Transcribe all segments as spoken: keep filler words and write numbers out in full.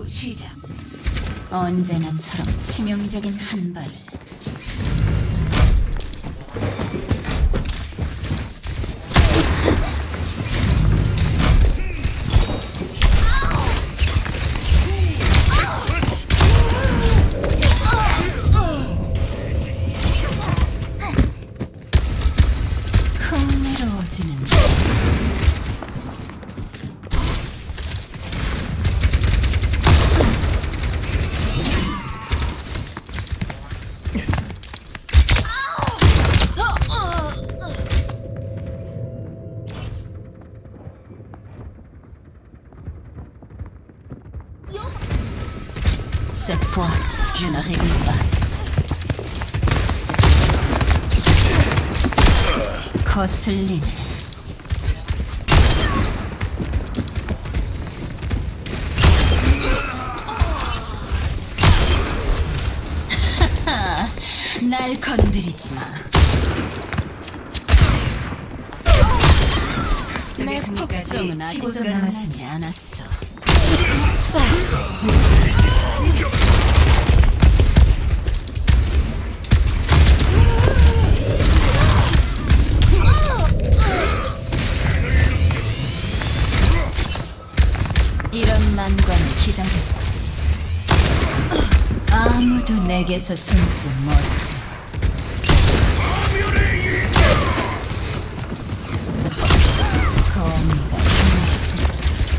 시작. 언제나처럼 치명적인 한 발을. 흥미로워지는. Cette fois, je ne rigole pas. 거슬리네. 날 건드리지 마. 내 폭정은 아직 남아나지 않았어. 이런 난관을 기다렸지. 아무도 내게서 숨지 못해. 거미가 죽지.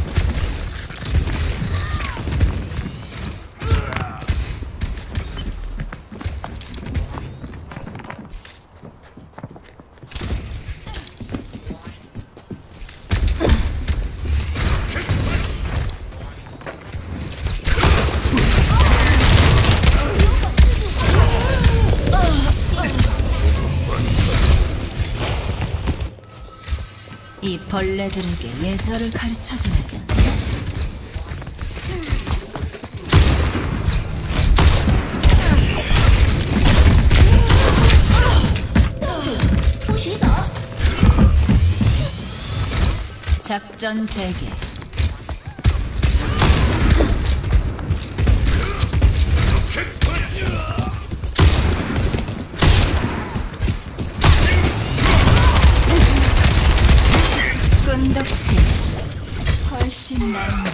이 벌레들에게 예절을 가르쳐줘야겠네. 작전 재개. 끈덕지 훨씬 낫네.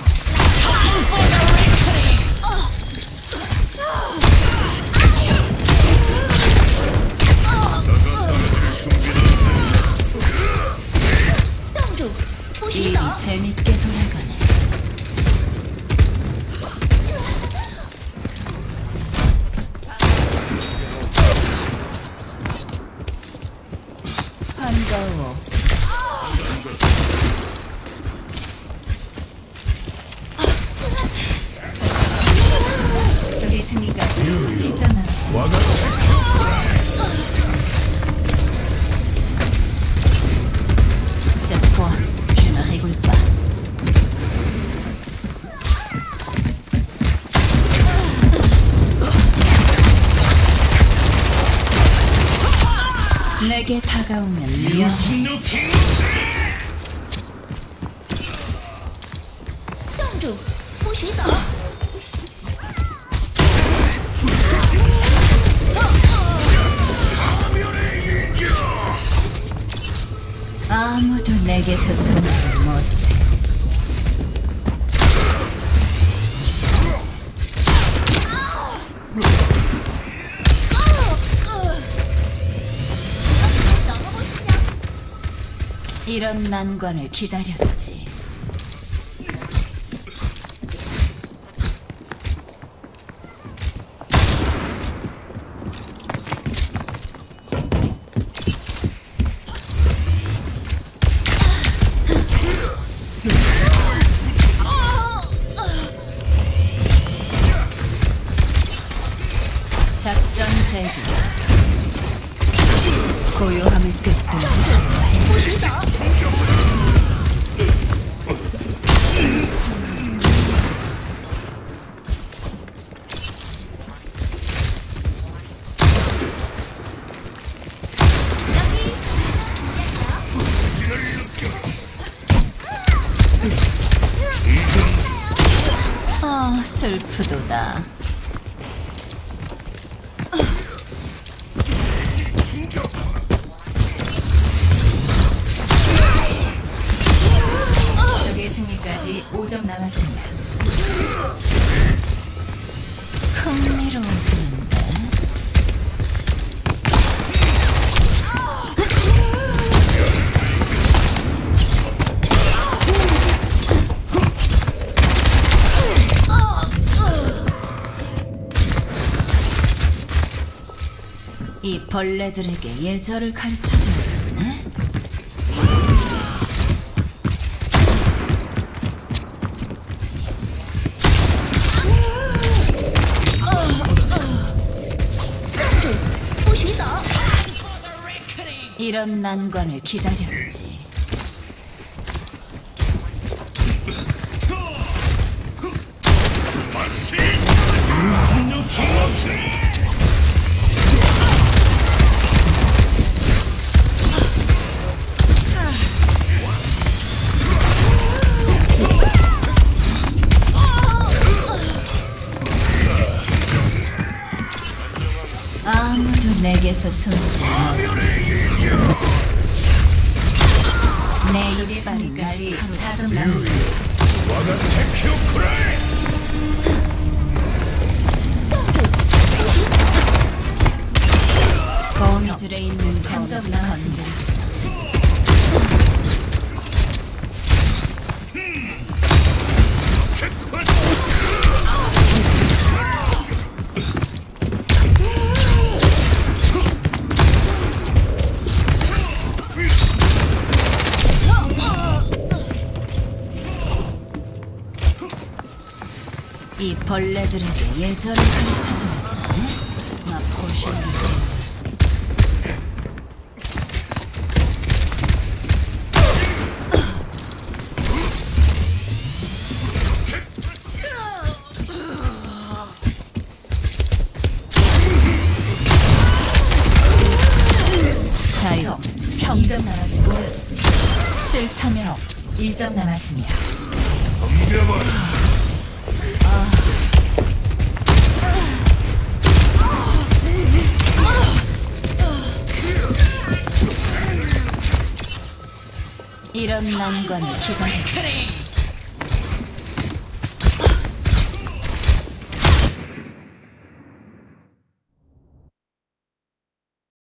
일이 재밌게 돌아가네. 반가워. 저기 있으니까 십 점 남았어. Cette fois, je ne rigole pas. 내게 다가오면 미안해. 冻住，不许走！ 아무도 내게서 숨지 못해. 이런 난관을 기다렸지. 작전 재개. 고요함을 꿰뚫는. 不许走！ 아, 아, 슬프도다. 적의 승리까지 오 점 남았습니다. 흥미로워지는데. 이 벌레들에게 예절을 가르쳐줘야겠네. 이런 난관을 기다렸지. 아무도 내게서 숨지 내 입에 빠른 날이 사 점 남았습니다. 거미줄에 있는 삼 점 남았습니다. 이 벌레들에게 예절을 가르쳐줘야겠네. 나 포션. 자유 평점 남았습니다. 싫다면 일 점 남았습니다. 이런 난관을 기다렸지.